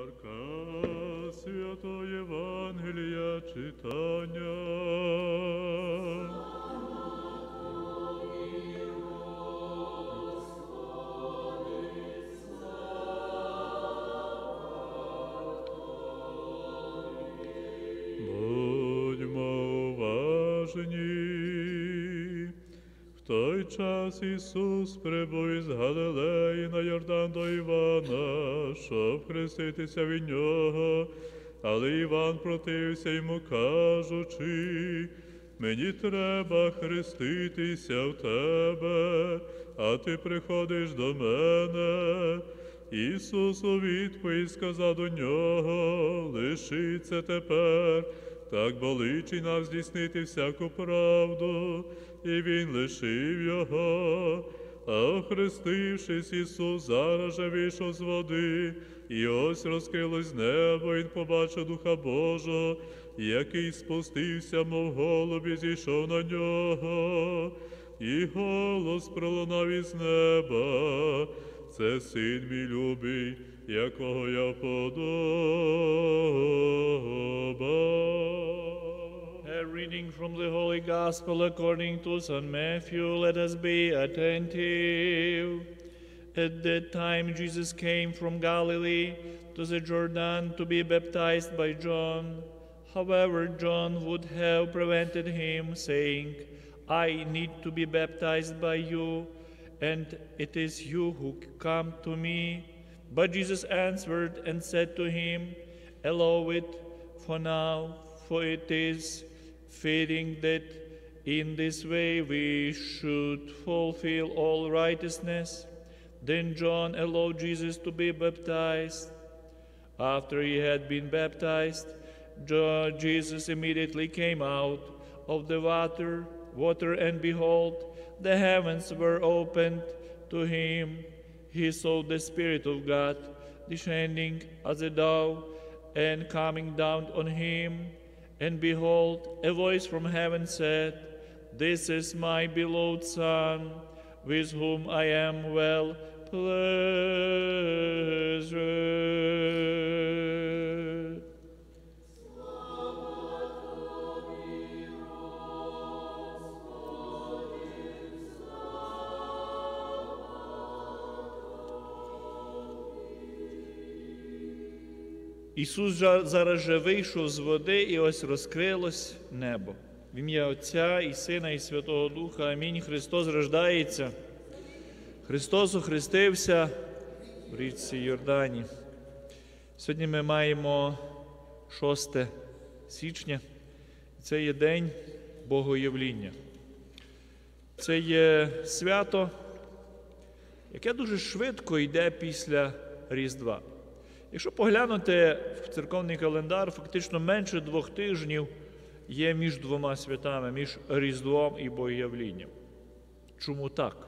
Марка, Святого Євангелія читання. Будьмо уважні. В той час Ісус прибув із Галилеї на Йордан до Івана, щоб хреститися від нього. Але Іван противився йому, кажучи: мені треба хреститися в тебе, а ти приходиш до мене. Ісус у відповідь сказав до нього: лиши це тепер, так боличить нам здійснити всяку правду. І він лишив його. А охрестившись, Ісус зараз же вийшов з води, і ось розкрилось небо, і він побачив Духа Божого, який спустився, мов голуб, і зійшов на нього. І голос пролунав із неба: це син мій любий, якого я вподобав. A reading from the Holy Gospel according to St. Matthew. Let us be attentive. At that time Jesus came from Galilee to the Jordan to be baptized by John. However, John would have prevented him, saying, I need to be baptized by you, and it is you who come to me. But Jesus answered and said to him, allow it for now, for it is fitting that in this way we should fulfill all righteousness. Then John allowed Jesus to be baptized. After he had been baptized, Jesus immediately came out of the water, and behold, the heavens were opened to him. He saw the Spirit of God descending as a dove and coming down on him. And behold, a voice from heaven said, this is my beloved Son, with whom I am well pleased. Ісус зараз же вийшов з води, і ось розкрилось небо. В ім'я Отця і Сина, і Святого Духа. Амінь. Христос рождається. Христос охрестився в річці Йордані. Сьогодні ми маємо 6 січня. Це є День Богоявління. Це є свято, яке дуже швидко йде після Різдва. Якщо поглянути в церковний календар, фактично менше 2 тижнів є між двома святами, між Різдвом і Богоявлінням. Чому так?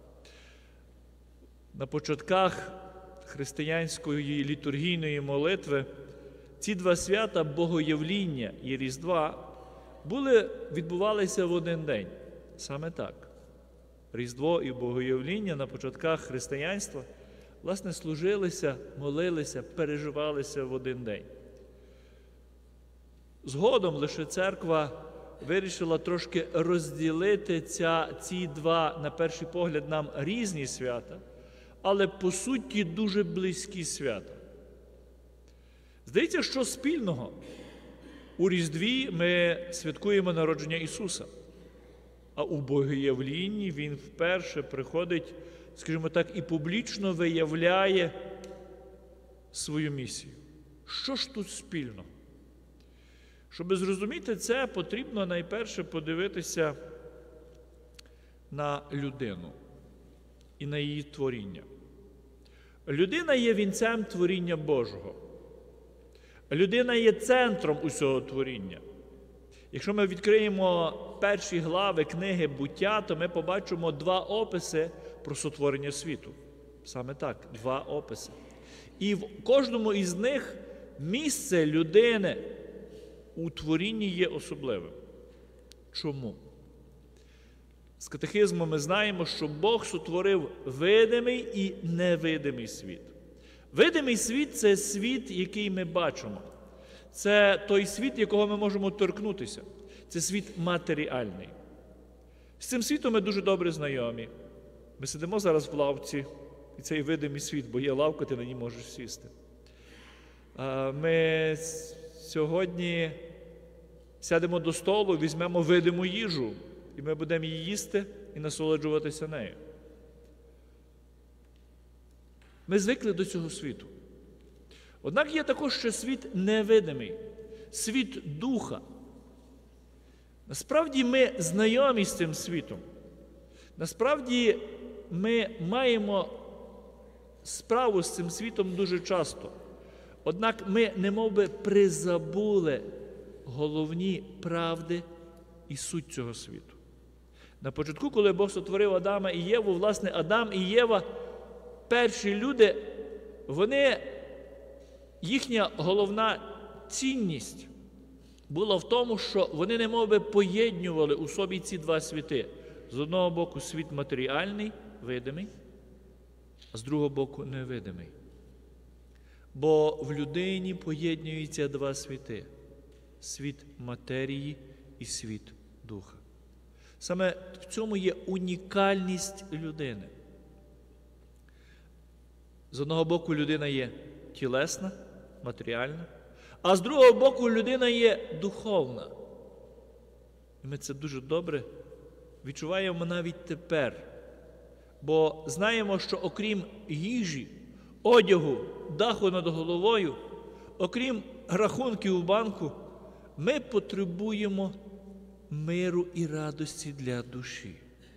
На початках християнської літургійної молитви ці два свята, Богоявління і Різдва, відбувалися в один день. Саме так. Різдво і Богоявління на початках християнства власне, служилися, молилися, переживалися в один день. Згодом лише церква вирішила трошки розділити ці два, на перший погляд, нам різні свята, але по суті дуже близькі свята. Здається, що спільного? У Різдві ми святкуємо народження Ісуса, а у Богоявлінні Він вперше приходить, скажімо так, і публічно виявляє свою місію. Що ж тут спільно? Щоб зрозуміти це, потрібно найперше подивитися на людину і на її творіння. Людина є вінцем творіння Божого. Людина є центром усього творіння. Якщо ми відкриємо перші глави книги «Буття», то ми побачимо 2 описи про сотворення світу. Саме так, 2 описи. І в кожному із них місце людини у творінні є особливим. Чому? З катехизму ми знаємо, що Бог сотворив видимий і невидимий світ. Видимий світ – це світ, який ми бачимо. Це той світ, якого ми можемо торкнутися. Це світ матеріальний. З цим світом ми дуже добре знайомі. Ми сидимо зараз в лавці, і цей видимий світ, бо є лавка, ти на ній можеш сісти. Ми сьогодні сядемо до столу, візьмемо видиму їжу, і ми будемо її їсти і насолоджуватися нею. Ми звикли до цього світу. Однак є також ще світ невидимий, світ духа. Насправді ми знайомі з цим світом. Насправді ми маємо справу з цим світом дуже часто. Однак ми немовби призабули головні правди і суть цього світу. На початку, коли Бог сотворив Адама і Єву, власне, Адам і Єва, перші люди, їхня головна цінність була в тому, що вони немовби поєднували у собі ці два світи. З одного боку світ матеріальний, видимий, а з другого боку невидимий. Бо в людині поєднуються два світи – світ матерії і світ духа. Саме в цьому є унікальність людини. З одного боку людина є тілесна, матеріальна, а з другого боку людина є духовна. І ми це дуже добре відчуваємо навіть тепер. Бо знаємо, що окрім їжі, одягу, даху над головою, окрім рахунків у банку, ми потребуємо миру і радості для душі.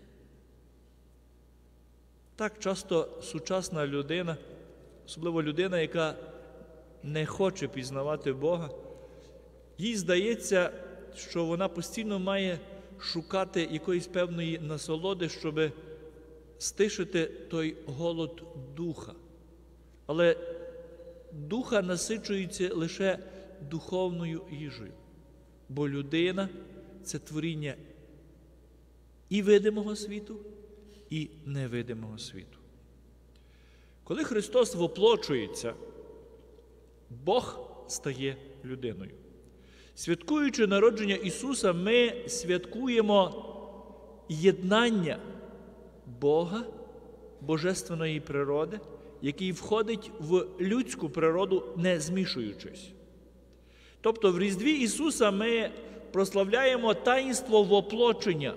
Так часто сучасна людина, особливо людина, яка не хоче пізнавати Бога, їй здається, що вона постійно має шукати якоїсь певної насолоди, щоб стишити той голод духа. Але духа насичується лише духовною їжею, бо людина – це творіння і видимого світу, і невидимого світу. Коли Христос воплочується, Бог стає людиною. Святкуючи народження Ісуса, ми святкуємо єднання Бога, божественної природи, який входить в людську природу, не змішуючись. Тобто в Різдві Ісуса ми прославляємо таїнство воплочення.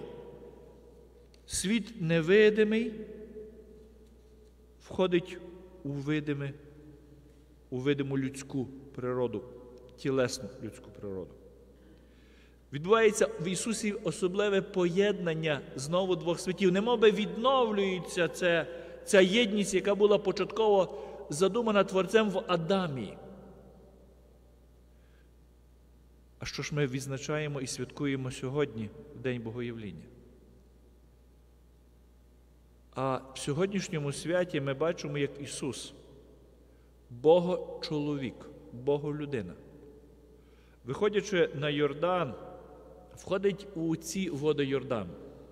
Світ невидимий входить у видиму людську природу, тілесну людську природу. Відбувається в Ісусі особливе поєднання знову двох світів. Немовби відновлюється ця єдність, яка була початково задумана Творцем в Адамі. А що ж ми відзначаємо і святкуємо сьогодні, в День Богоявлення? А в сьогоднішньому святі ми бачимо, як Ісус, Бого-чоловік, Бого-людина, виходячи на Йордан, входить у ці води Йордану.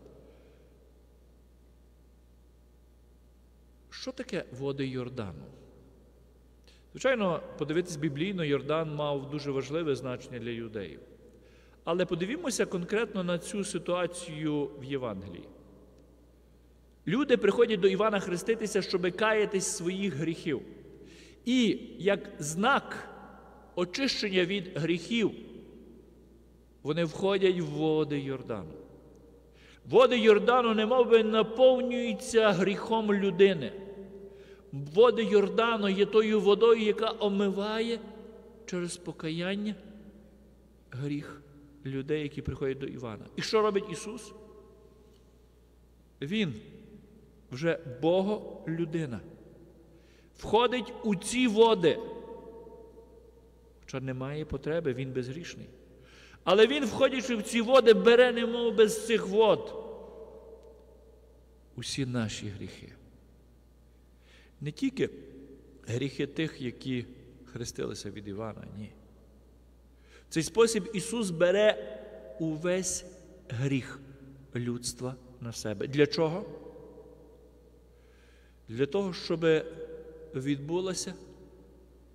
Що таке води Йордану? Звичайно, подивитись біблійно, Йордан мав дуже важливе значення для юдеїв. Але подивімося конкретно на цю ситуацію в Євангелії. Люди приходять до Івана хреститися, щоб каятись своїх гріхів. І як знак очищення від гріхів, вони входять в води Йордану. Води Йордану немовби наповнюються гріхом людини. Води Йордану є тою водою, яка омиває через покаяння гріх людей, які приходять до Івана. І що робить Ісус? Він вже Бого-людина. Входить у ці води. Хоча немає потреби, Він безгрішний. Але Він, входячи в ці води, бере немов без цих вод усі наші гріхи. Не тільки гріхи тих, які хрестилися від Івана, ні. В цей спосіб Ісус бере увесь гріх людства на себе. Для чого? Для того, щоб відбулася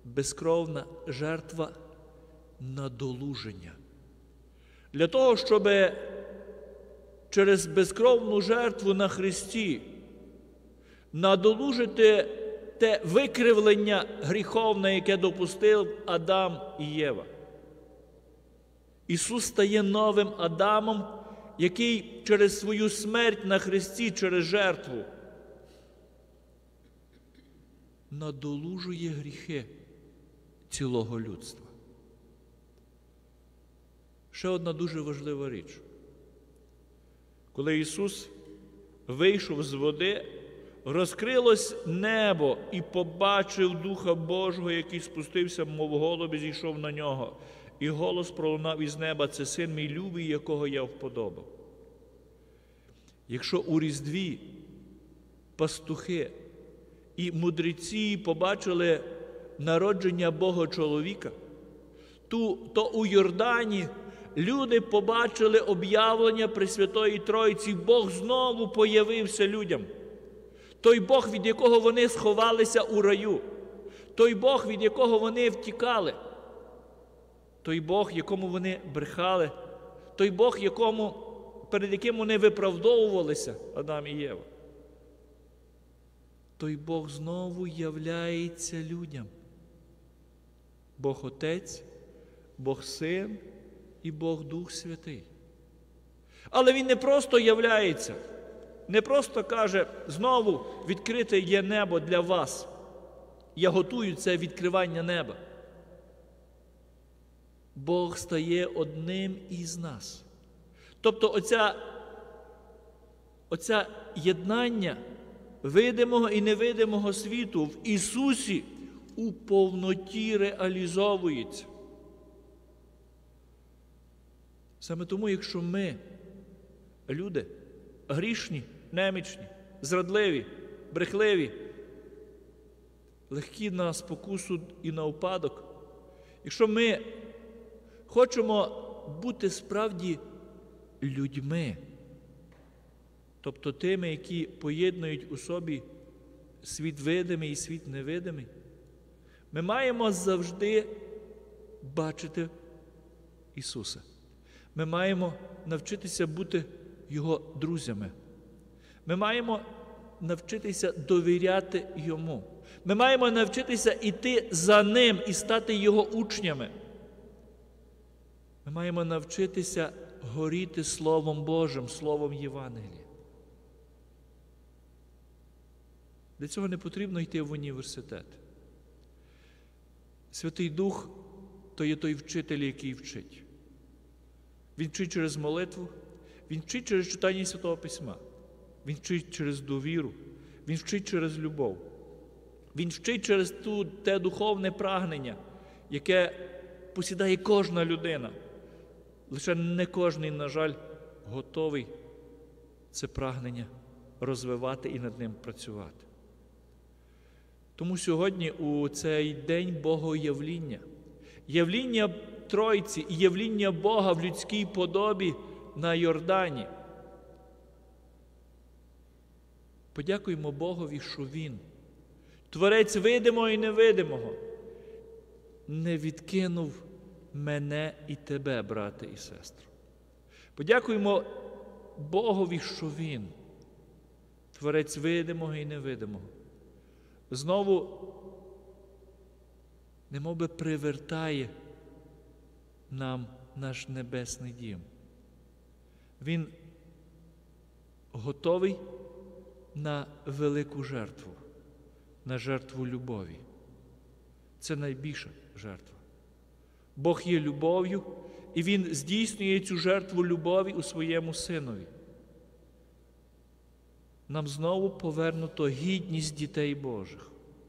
безкровна жертва надолуження. Для того, щоб через безкровну жертву на Христі надолужити те викривлення гріховне, яке допустив Адам і Єва. Ісус стає новим Адамом, який через свою смерть на Христі, через жертву, надолужує гріхи цілого людства. Ще одна дуже важлива річ. Коли Ісус вийшов з води, розкрилось небо і побачив Духа Божого, який спустився, мов голуб, і зійшов на нього. І голос пролунав із неба: «Це Син мій любий, якого я вподобав». Якщо у Різдві пастухи і мудреці побачили народження Бога-чоловіка, то у Йордані люди побачили об'явлення Пресвятої Тройці. Бог знову появився людям. Той Бог, від якого вони сховалися у раю. Той Бог, від якого вони втікали. Той Бог, якому вони брехали. Той Бог, перед яким вони виправдовувалися, Адам і Єва. Той Бог знову являється людям. Бог Отець, Бог Син і Бог Дух Святий. Але Він не просто являється, не просто каже: знову відкрите є небо для вас. Я готую це відкривання неба. Бог стає одним із нас. Тобто оце єднання видимого і невидимого світу в Ісусі у повноті реалізовується. Саме тому, якщо ми, люди, грішні, немічні, зрадливі, брехливі, легкі на спокусу і на упадок, якщо ми хочемо бути справді людьми, тобто тими, які поєднують у собі світ видимий і світ невидимий, ми маємо завжди бачити Ісуса. Ми маємо навчитися бути Його друзями. Ми маємо навчитися довіряти Йому. Ми маємо навчитися йти за Ним і стати Його учнями. Ми маємо навчитися горіти Словом Божим, Словом Євангелія. Для цього не потрібно йти в університет. Святий Дух – то є той вчитель, який вчить. Він вчить через молитву, Він вчить через читання Святого Письма, Він вчить через довіру, Він вчить через любов. Він вчить через те духовне прагнення, яке посідає кожна людина. Лише не кожний, на жаль, готовий це прагнення розвивати і над ним працювати. Тому сьогодні у цей день Богоявління, явління Тройці і явління Бога в людській подобі на Йордані, подякуємо Богові, що Він, Творець видимого і невидимого, не відкинув мене і тебе, брате і сестро. Подякуємо Богові, що Він, Творець видимого і невидимого, знову немовби привертає нам наш небесний дім. Він готовий на велику жертву, на жертву любові. Це найбільша жертва. Бог є любов'ю, і Він здійснює цю жертву любові у своєму Синові. Нам знову повернуто гідність дітей Божих.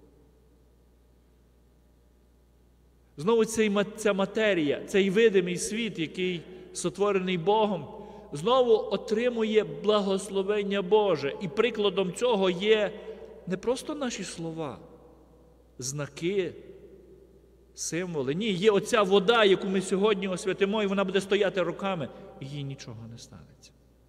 Знову ця матерія, цей видимий світ, який сотворений Богом, знову отримує благословення Боже. І прикладом цього є не просто наші слова, знаки, символи. Ні, є оця вода, яку ми сьогодні освятимо, і вона буде стояти роками, і їй нічого не станеться.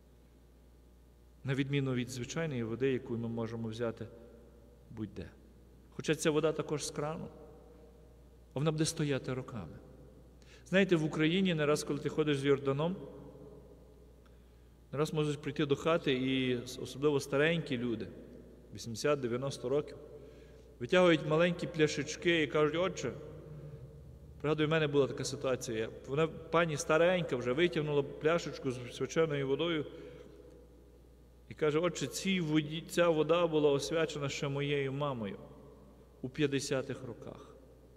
На відміну від звичайної води, яку ми можемо взяти будь-де. Хоча ця вода також з крану. а вона буде стояти роками. Знаєте, в Україні не раз, коли ти ходиш з Йорданом, не раз можеш прийти до хати, і особливо старенькі люди, 80-90 років, витягують маленькі пляшечки і кажуть: отче, пригадую, в мене була така ситуація, вона, пані старенька, вже витягнула пляшечку з свяченою водою і каже: отче, ця вода була освячена ще моєю мамою у 50-х роках.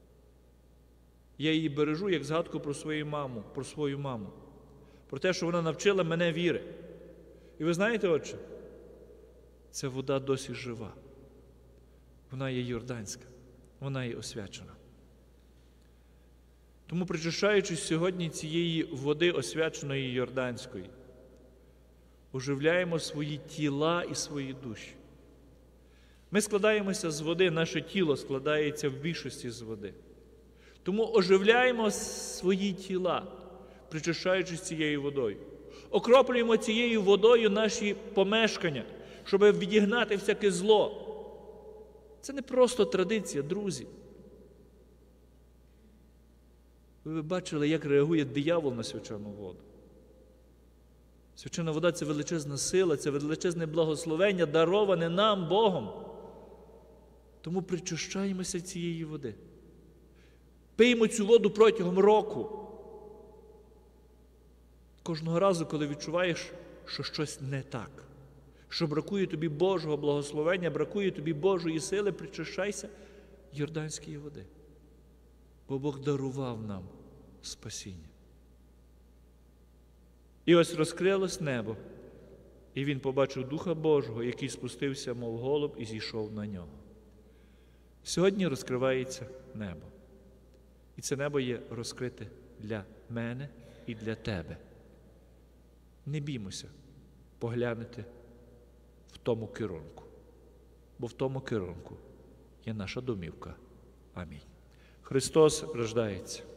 Я її бережу як згадку про свою маму, про те, що вона навчила мене віри. І ви знаєте, отче, ця вода досі жива. Вона є йорданська, вона є освячена. Тому, причащаючись сьогодні цієї води, освяченої йорданської, оживляємо свої тіла і свої душі. Ми складаємося з води, наше тіло складається в більшості з води. Тому оживляємо свої тіла, причащаючись цією водою. Окроплюємо цією водою наші помешкання, щоб відігнати всяке зло. Це не просто традиція, друзі. Ви бачили, як реагує диявол на свячену воду. Свячена вода – це величезна сила, це величезне благословення, дароване нам Богом. Тому причащаємося цієї води. Пиймо цю воду протягом року. Кожного разу, коли відчуваєш, що щось не так, що бракує тобі Божого благословення, бракує тобі Божої сили, причащайся йорданської води. Бо Бог дарував нам спасіння. І ось розкрилось небо, і він побачив Духа Божого, який спустився, мов голуб, і зійшов на нього. Сьогодні розкривається небо. І це небо є розкрите для мене і для тебе. Не біймося поглянути в тому керунку, бо в тому керунку є наша домівка. Амінь. Христос рождається.